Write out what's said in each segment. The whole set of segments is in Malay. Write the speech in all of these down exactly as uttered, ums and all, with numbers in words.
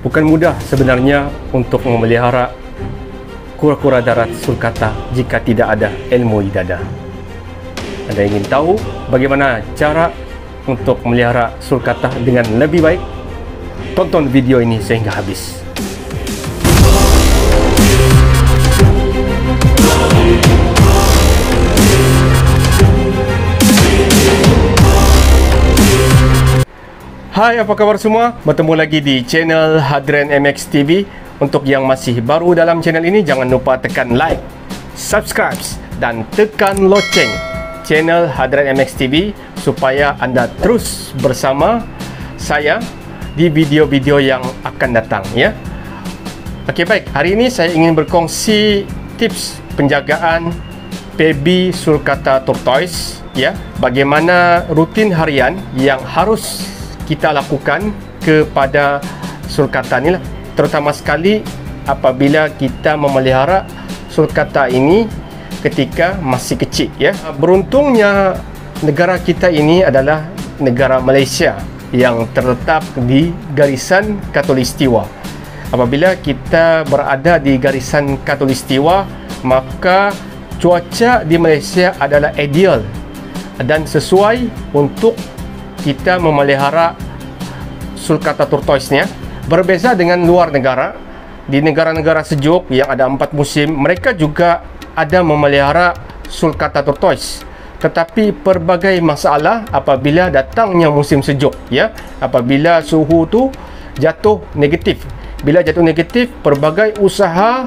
Bukan mudah sebenarnya untuk memelihara kura-kura darat sulcata jika tidak ada ilmu di dada. Anda ingin tahu bagaimana cara untuk memelihara sulcata dengan lebih baik? Tonton video ini sehingga habis. Hai, apa kabar semua? Bertemu lagi di channel Hadran M X T V. Untuk yang masih baru dalam channel ini, jangan lupa tekan like, subscribe dan tekan loceng channel Hadran M X T V supaya anda terus bersama saya di video-video yang akan datang, ya. Okey, baik. Hari ini saya ingin berkongsi tips penjagaan baby sulcata tortoise, ya. Bagaimana rutin harian yang harus kita lakukan kepada sulcata ni lah, terutama sekali apabila kita memelihara sulcata ini ketika masih kecil, ya. Beruntungnya negara kita ini adalah negara Malaysia yang terletak di garisan khatulistiwa. Apabila kita berada di garisan khatulistiwa, maka cuaca di Malaysia adalah ideal dan sesuai untuk kita memelihara sulcata tortoise-nya. Berbeza dengan luar negara. Di negara-negara sejuk yang ada empat musim, mereka juga ada memelihara sulcata tortoise. Tetapi pelbagai masalah apabila datangnya musim sejuk, ya. Apabila suhu tu jatuh negatif. Bila jatuh negatif, pelbagai usaha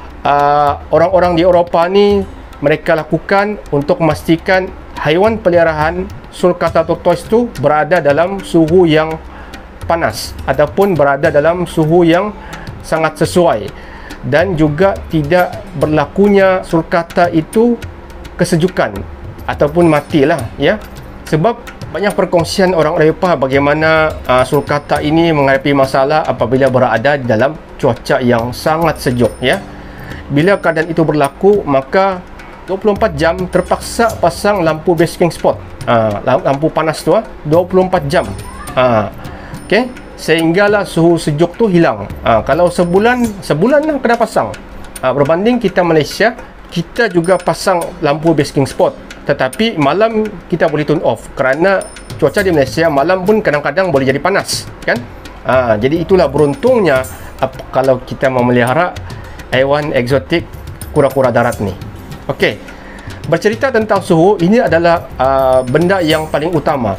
uh, orang-orang di Eropah ni mereka lakukan untuk memastikan haiwan peliharaan sulcata tortoise tu berada dalam suhu yang panas ataupun berada dalam suhu yang sangat sesuai, dan juga tidak berlakunya sulcata itu kesejukan ataupun matilah, ya. Sebab banyak perkongsian orang Eropah bagaimana uh, sulcata ini menghadapi masalah apabila berada di dalam cuaca yang sangat sejuk, ya. Bila keadaan itu berlaku, maka dua puluh empat jam terpaksa pasang lampu basking spot. Ha, lampu panas tu, ha, dua puluh empat jam. Ha, okey, sehinggalah suhu sejuk tu hilang. Ha, kalau sebulan, sebulan lah kena pasang. Ha, berbanding kita Malaysia, kita juga pasang lampu basking spot, tetapi malam kita boleh turn off kerana cuaca di Malaysia malam pun kadang-kadang boleh jadi panas, kan? Ha, jadi itulah beruntungnya kalau kita memelihara haiwan eksotik kura-kura darat ni. Okey, bercerita tentang suhu, ini adalah uh, benda yang paling utama.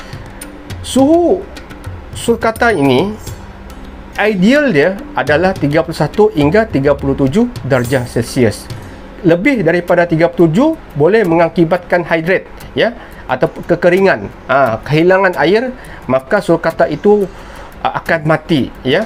Suhu sulcata ini ideal dia adalah tiga puluh satu hingga tiga puluh tujuh darjah Celsius. Lebih daripada tiga puluh tujuh boleh mengakibatkan hydrate, ya, atau kekeringan, ha, kehilangan air, maka sulcata itu uh, akan mati, ya.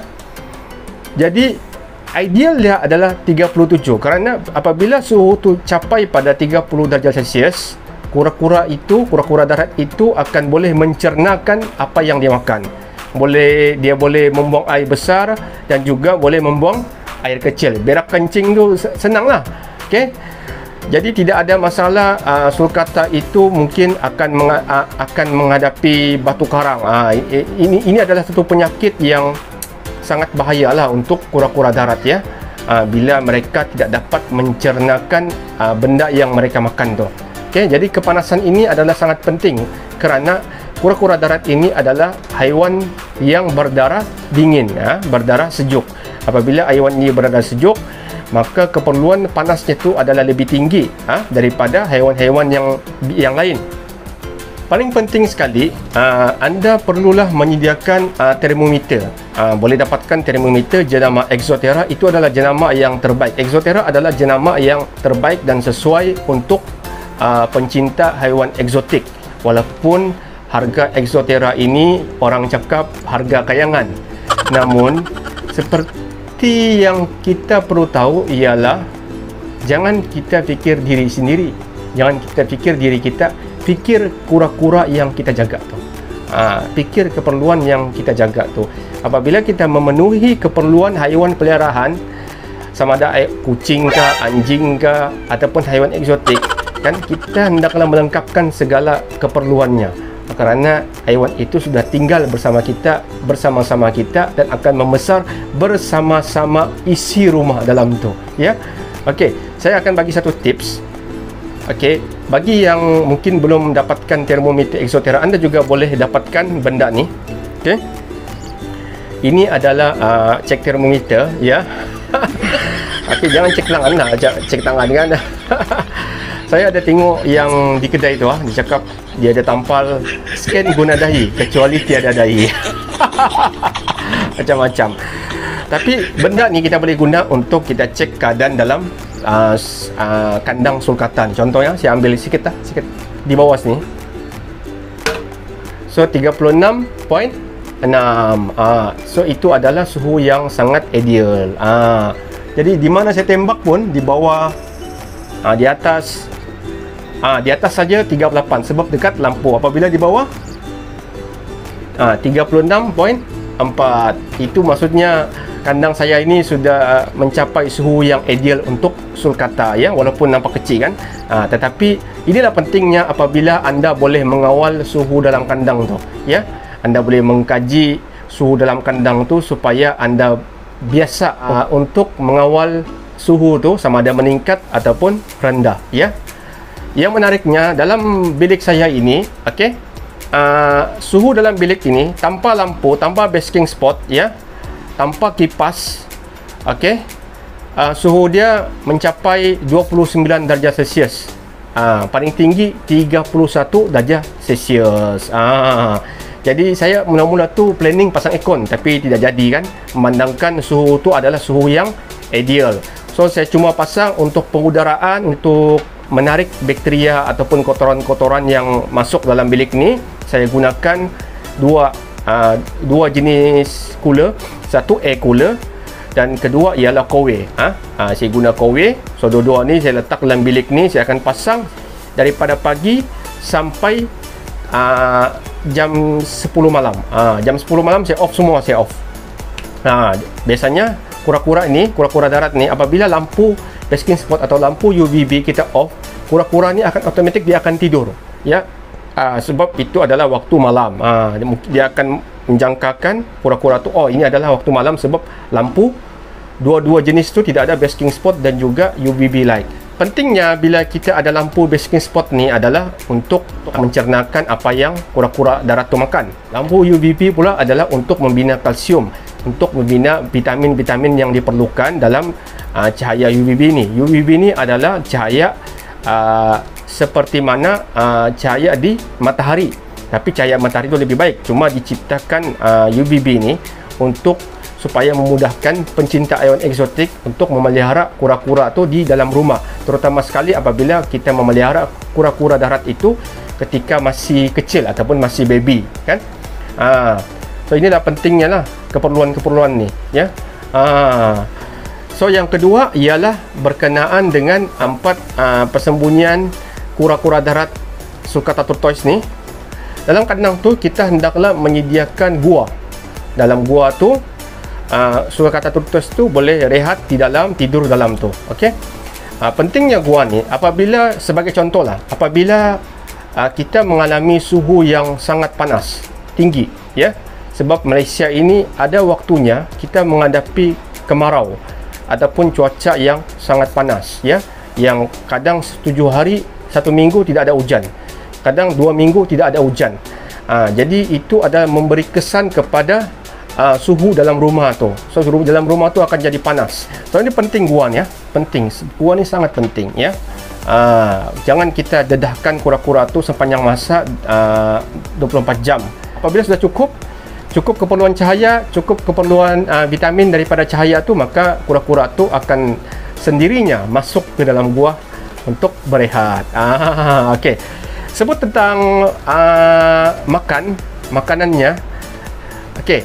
Jadi ideal dia adalah tiga puluh tujuh, kerana apabila suhu tu capai pada tiga puluh darjah Celsius, kura-kura itu, kura-kura darat itu akan boleh mencernakan apa yang dia makan. Boleh, dia boleh membuang air besar dan juga boleh membuang air kecil. Berak kencing tu senanglah. Okey. Jadi tidak ada masalah. uh, sulcata itu mungkin akan menga- uh, akan menghadapi batu karang. Uh, ini ini adalah satu penyakit yang sangat bahayalah untuk kura-kura darat, ya. Uh, bila mereka tidak dapat mencernakan uh, benda yang mereka makan tu. Okey, jadi kepanasan ini adalah sangat penting kerana kura-kura darat ini adalah haiwan yang berdarah dingin, ya, berdarah sejuk. Apabila haiwan ini berdarah sejuk, maka keperluan panasnya itu adalah lebih tinggi, ha, daripada haiwan-haiwan yang yang lain. Paling penting sekali, uh, anda perlulah menyediakan uh, termometer. Uh, boleh dapatkan termometer jenama Exoterra. Itu adalah jenama yang terbaik. Exoterra adalah jenama yang terbaik dan sesuai untuk uh, pencinta haiwan eksotik. Walaupun harga Exoterra ini orang cakap harga kayangan, namun seperti yang kita perlu tahu ialah jangan kita fikir diri sendiri, jangan kita fikir diri kita, fikir kura-kura yang kita jaga tu. Ha, fikir keperluan yang kita jaga tu. Apabila kita memenuhi keperluan haiwan peliharaan, sama ada kucing ke, anjing ke, ataupun haiwan eksotik, kan kita hendaklah melengkapkan segala keperluannya. kerana haiwan itu sudah tinggal bersama kita, bersama-sama kita, dan akan membesar bersama-sama isi rumah dalam tu, ya. Okey, saya akan bagi satu tips. Okey, bagi yang mungkin belum mendapatkan termometer Exoterra, anda juga boleh dapatkan benda ni. Okey, ini adalah uh, cek termometer, ya. Okey, jangan cek tangan lah, cek tangan kan. Saya ada tengok yang di kedai tu, ah, dia cakap dia ada tampal scan guna dahi kecuali tiada dahi. Macam-macam. Tapi benda ni kita boleh guna untuk kita cek keadaan dalam uh, uh, kandang sulkatan. Contohnya saya ambil sikit lah, sikit di bawah sini. So tiga puluh enam perpuluhan enam. Uh, so itu adalah suhu yang sangat ideal. Uh, jadi di mana saya tembak pun di bawah, uh, di atas, uh, di atas saja tiga puluh lapan sebab dekat lampu. Apabila di bawah uh, tiga puluh enam perpuluhan empat, itu maksudnya kandang saya ini sudah mencapai suhu yang ideal untuk sulcata, ya, walaupun nampak kecil kan. Ha, tetapi inilah pentingnya apabila anda boleh mengawal suhu dalam kandang tu, ya. Anda boleh mengkaji suhu dalam kandang tu supaya anda biasa uh, untuk mengawal suhu tu sama ada meningkat ataupun rendah, ya. Yang menariknya dalam bilik saya ini, okey, uh, suhu dalam bilik ini tanpa lampu, tanpa basking spot, ya, tanpa kipas, okey, uh, suhu dia mencapai dua puluh sembilan darjah Celsius. Uh, paling tinggi tiga puluh satu darjah Celsius. Uh, jadi saya mula-mula tu planning pasang aircon, tapi tidak jadi kan, memandangkan suhu tu adalah suhu yang ideal. So saya cuma pasang untuk pengudaraan, untuk menarik bakteria ataupun kotoran-kotoran yang masuk dalam bilik ni. Saya gunakan dua Uh, dua jenis cooler, satu air cooler dan kedua ialah Kowe. Ha? Uh, saya guna Kowe. So dua-dua ni saya letak dalam bilik ni. Saya akan pasang daripada pagi sampai uh, jam sepuluh malam. Uh, jam sepuluh malam saya off semua, saya off. Uh, biasanya kura-kura ini, kura-kura darat ni, apabila lampu basking spot atau lampu U V B kita off, kura-kura ni akan automatik dia akan tidur, ya. Uh, sebab itu adalah waktu malam. uh, dia, dia akan menjangkakan kura-kura tu, oh ini adalah waktu malam sebab lampu dua-dua jenis tu tidak ada basking spot dan juga U V B light. Pentingnya bila kita ada lampu basking spot ni adalah untuk mencernakan apa yang kura-kura darat tu makan. Lampu U V B pula adalah untuk membina kalsium, untuk membina vitamin-vitamin yang diperlukan dalam uh, cahaya U V B ni. U V B ni adalah cahaya uh, seperti mana uh, cahaya di matahari, tapi cahaya matahari itu lebih baik. Cuma diciptakan uh, U V B ni untuk supaya memudahkan pencinta haiwan eksotik untuk memelihara kura-kura tu di dalam rumah, terutama sekali apabila kita memelihara kura-kura darat itu ketika masih kecil ataupun masih baby, kan. Uh, so inilah pentingnya lah keperluan-keperluan ni, ya. Uh, so yang kedua ialah berkenaan dengan empat uh, persembunyian kura-kura darat sulcata tortoise ni. Dalam kandang tu kita hendaklah menyediakan gua. Dalam gua tu uh, sulcata tortoise tu boleh rehat di dalam, tidur dalam tu. Okey. Uh, pentingnya gua ni apabila, sebagai contohlah, apabila uh, kita mengalami suhu yang sangat panas, tinggi, ya. Sebab Malaysia ini ada waktunya kita menghadapi kemarau ataupun cuaca yang sangat panas, ya. Yang kadang tujuh hari, satu minggu tidak ada hujan, kadang dua minggu tidak ada hujan. Ha, jadi itu ada memberi kesan kepada uh, suhu dalam rumah tu. So suhu dalam rumah tu akan jadi panas. So ini penting gua ni, ya, penting. Gua ni sangat penting, ya. Uh, jangan kita dedahkan kura-kura tu sepanjang masa uh, dua puluh empat jam. Apabila sudah cukup, cukup keperluan cahaya, cukup keperluan uh, vitamin daripada cahaya tu, maka kura-kura tu akan sendirinya masuk ke dalam gua untuk berehat. Ah, okey. Sebut tentang uh, makan, makanannya. Okey.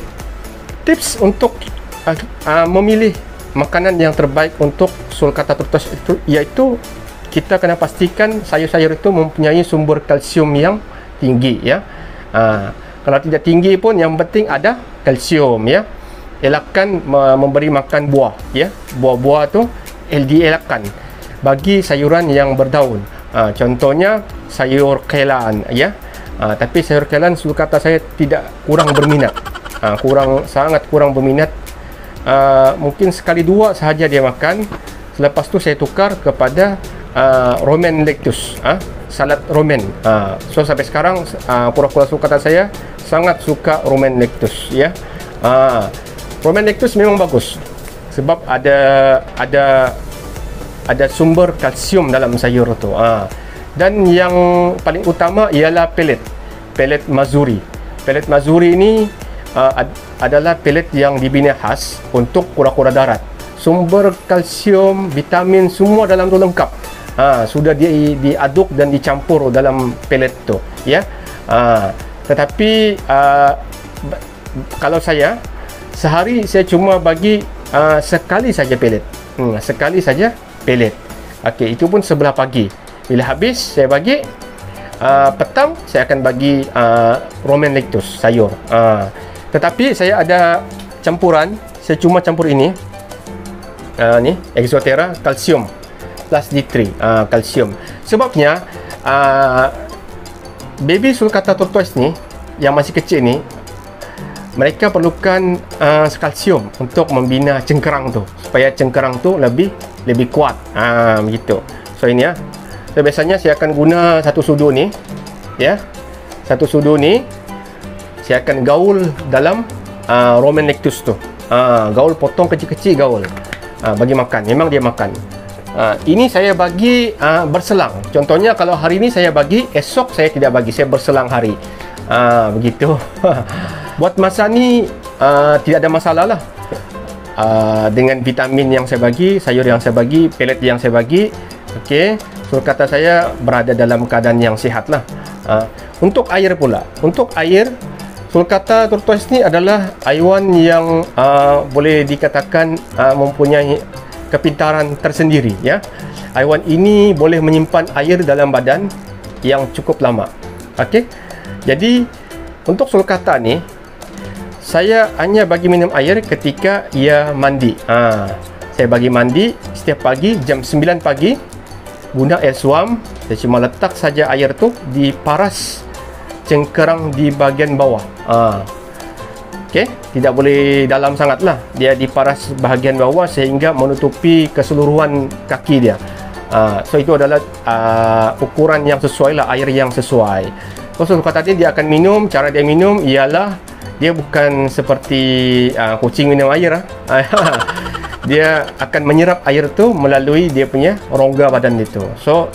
Tips untuk uh, uh, memilih makanan yang terbaik untuk sulcata tortoise itu iaitu kita kena pastikan sayur-sayur itu mempunyai sumber kalsium yang tinggi, ya. Uh, kalau tidak tinggi pun yang penting ada kalsium, ya. Elakkan uh, memberi makan buah, ya. Buah-buah tu dielakkan bagi sayuran yang berdaun. Ha, contohnya sayur kelan, ya. uh, tapi sayur kailan sulcata saya tidak kurang berminat, uh, kurang sangat kurang berminat. Uh, mungkin sekali dua sahaja dia makan. Selepas tu saya tukar kepada uh, romaine lettuce, uh, salad romaine. Uh, so sampai sekarang uh, kura-kura sulcata saya sangat suka romaine lettuce, ya. Uh, romaine lettuce memang bagus sebab ada ada ada sumber kalsium dalam sayur tu. Uh, dan yang paling utama ialah pelet, pelet mazuri. Pelet mazuri ini uh, ad, adalah pelet yang dibina khas untuk kura-kura darat. Sumber kalsium, vitamin semua dalam tu lengkap. Ha, sudah di, diaduk dan dicampur dalam pelet tu, ya. Ha, tetapi uh, kalau saya sehari saya cuma bagi uh, sekali saja pelet. Hmm, sekali saja pelet. Okey, itu pun sebelah pagi. Bila habis saya bagi uh, petang saya akan bagi uh, romaine lettuce, sayur. Uh, tetapi saya ada campuran, saya cuma campur ini. Uh, ni Exoterra kalsium plus D tiga, uh, kalsium. Sebabnya uh, baby sulcata tortoise ni yang masih kecil ni, mereka perlukan uh, kalsium untuk membina cengkerang tu, supaya cengkerang tu lebih lebih kuat. Ah, uh, begitu. So ini ya. So biasanya saya akan guna satu sudu ni, ya. Satu sudu ni saya akan gaul dalam uh, romaine lettuce tu. Ah, uh, gaul potong kecil-kecil gaul. Uh, bagi makan, memang dia makan. Uh, ini saya bagi uh, berselang. Contohnya kalau hari ini saya bagi, esok saya tidak bagi, saya berselang hari. Uh, begitu. Buat masa ni uh, tidak ada masalah lah. Uh, dengan vitamin yang saya bagi, sayur yang saya bagi, pelet yang saya bagi, okey, sulcata saya berada dalam keadaan yang sihat lah. Uh, untuk air pula, untuk air, sulcata tortoise ni adalah haiwan yang uh, boleh dikatakan uh, mempunyai kepintaran tersendiri, ya. Haiwan ini boleh menyimpan air dalam badan yang cukup lama. Okey. Jadi untuk sulcata ni saya hanya bagi minum air ketika ia mandi. Ha, saya bagi mandi setiap pagi jam sembilan pagi guna air suam. Saya cuma letak saja air tu di paras cengkerang di bahagian bawah. Ha. Okey, tidak boleh dalam sangatlah. Dia diparas bahagian bawah sehingga menutupi keseluruhan kaki dia. Ha. So itu adalah uh, ukuran yang sesuai lah, air yang sesuai. So sulcata tadi dia akan minum, cara dia minum ialah dia bukan seperti uh, kucing minum air lah. Dia akan menyerap air tu melalui dia punya rongga badan itu. So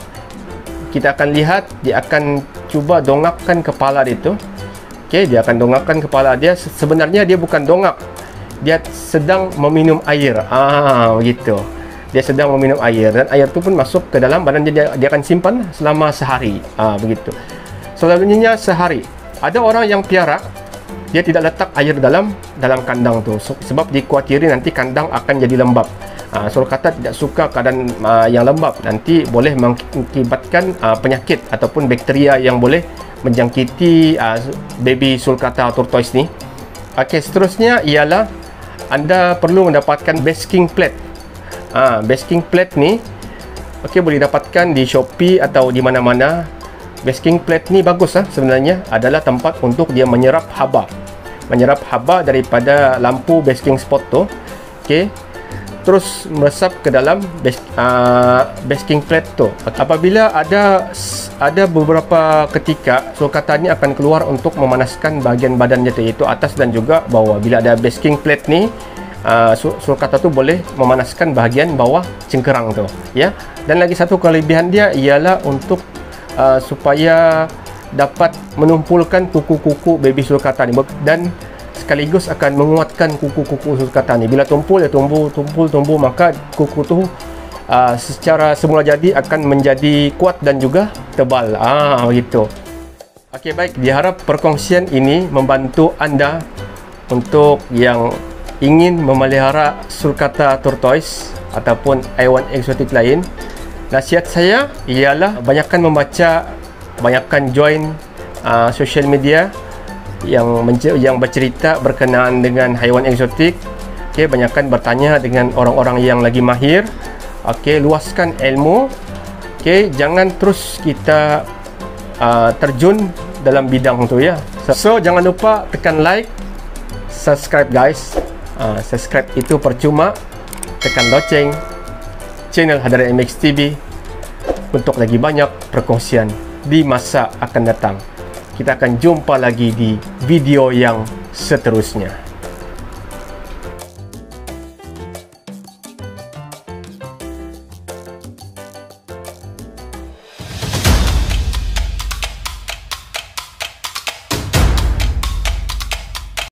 kita akan lihat dia akan cuba dongakkan kepala dia tu. Okey, dia akan dongakkan kepala dia. Sebenarnya dia bukan dongak, dia sedang meminum air. Ah, begitu. Dia sedang meminum air dan air tu pun masuk ke dalam badan dia. Dia akan simpan selama sehari. Ah, begitu. Selalunya sehari. Ada orang yang piara, dia tidak letak air dalam dalam kandang tu sebab dikhawatirkan nanti kandang akan jadi lembab. Uh, sulcata tidak suka keadaan uh, yang lembab, nanti boleh mengakibatkan uh, penyakit ataupun bakteria yang boleh menjangkiti uh, baby sulcata tortoise ni. Okey, seterusnya ialah anda perlu mendapatkan basking plate. Uh, basking plate ni okey, boleh dapatkan di Shopee atau di mana-mana. Basking plate ni bagus lah sebenarnya, adalah tempat untuk dia menyerap haba. Menyerap haba daripada lampu basking spot tu. Okey. Terus meresap ke dalam bas, uh, basking plate tu. Apabila ada ada beberapa ketika sulcata ni akan keluar untuk memanaskan bahagian badan dia tu, iaitu atas dan juga bawah. Bila ada basking plate ni, uh, sulcata tu boleh memanaskan bahagian bawah cengkerang tu, ya. Dan lagi satu kelebihan dia ialah untuk uh, supaya dapat menumpulkan kuku-kuku baby sulcata ni dan sekaligus akan menguatkan kuku-kuku sulcata ni. Bila tumpul, ya tumbuh, tumpul, tumbuh, maka kuku tu uh, secara semula jadi akan menjadi kuat dan juga tebal. Ah, begitu. Okey, baik. Diharap perkongsian ini membantu anda untuk yang ingin memelihara sulcata tortoise ataupun haiwan eksotik lain. Nasihat saya ialah banyakkan membaca, banyakkan join uh, social media yang yang bercerita berkenaan dengan haiwan eksotik. Okey, banyakkan bertanya dengan orang-orang yang lagi mahir. Okey, luaskan ilmu. Okey, jangan terus kita uh, terjun dalam bidang tu ya. So, so jangan lupa tekan like, subscribe guys. Uh, subscribe itu percuma. Tekan loceng channel Hadran M X T V untuk lagi banyak perkongsian di masa akan datang. Kita akan jumpa lagi di video yang seterusnya.